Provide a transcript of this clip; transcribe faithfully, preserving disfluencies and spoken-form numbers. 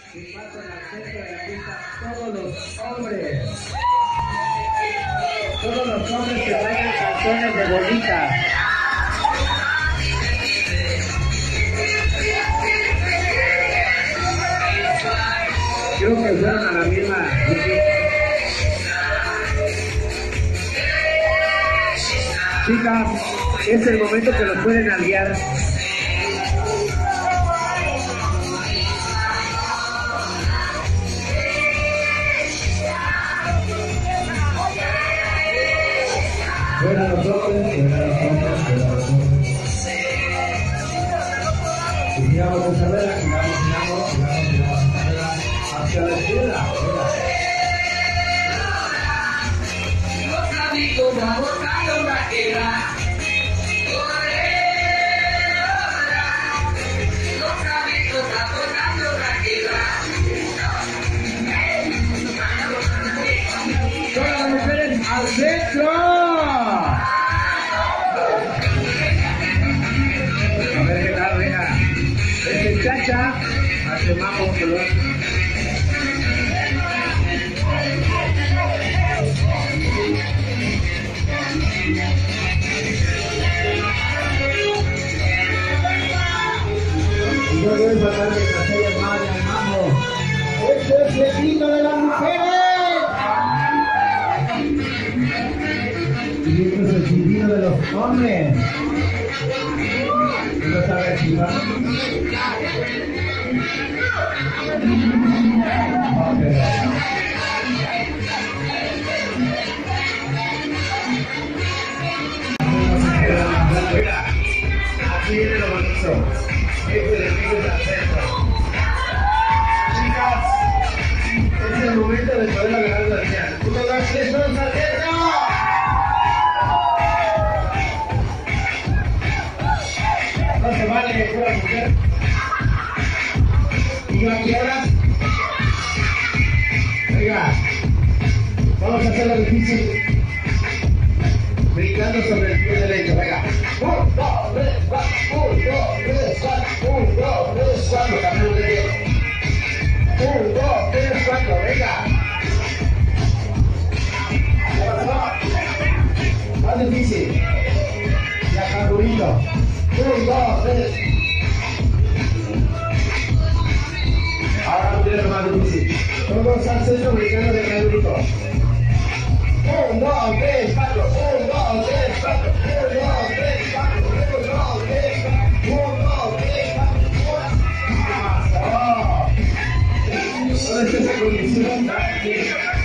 Y pasan al centro de la pista todos los hombres. Todos los hombres que traigan canciones de bolitas. Creo que fueron a la misma. Chicas, es el momento que los pueden aliar. Fuera los hombres, fuera los hombres, fuera los hombres. Y giramos esa vela, giramos, giramos, giramos, giramos esa vela hacia la izquierda. Los amigos vamos a la guerra. Los amigos abordando la guerra. Todas las mujeres al centro. A ver qué tal, venga. Este chacha, hacemos color. No debe faltar que las ellas más llamamos. ¡Este es el grito de las mujeres! Y este es el silbido de los hombres. ¿No sabe activar? Aquí viene lo bonito. Este es el pico del centro. Chicas, es el momento de poder agarrar la señal. ¡Uno, dos, tres, todos al centro! No se vale que fuera mujer. ¿Y yo aquí ahora? Venga, vamos a hacerlo difícil. Brincando sobre el pie derecho, venga. Un, dos, tres, cuatro, un, dos, tres, cuatro, un, dos, tres, cuatro, camino de pie. Un, dos, tres, cuatro, venga. Más difícil. Ya cangurito. Un, dos, tres. Ahora no tiene lo más difícil. Todos al centro brincando de cangurito. Un, dos, tres, cuatro, un, dos, tres, cuatro, un, dos, tres, cuatro, un, dos, tres, cuatro, un, dos, tres, cuatro, ¿dónde está esa condición?